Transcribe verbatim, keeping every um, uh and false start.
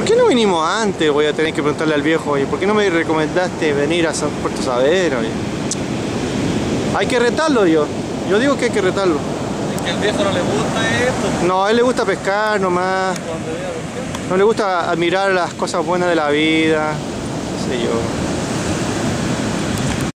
¿Por qué no vinimos antes? Voy a tener que preguntarle al viejo, oye, ¿por qué no me recomendaste venir a San Puerto Saavedra? Oye? Hay que retarlo yo. Yo digo que hay que retarlo. Es que al viejo no le gusta esto. No, a él le gusta pescar nomás. No le gusta admirar las cosas buenas de la vida. No sé yo.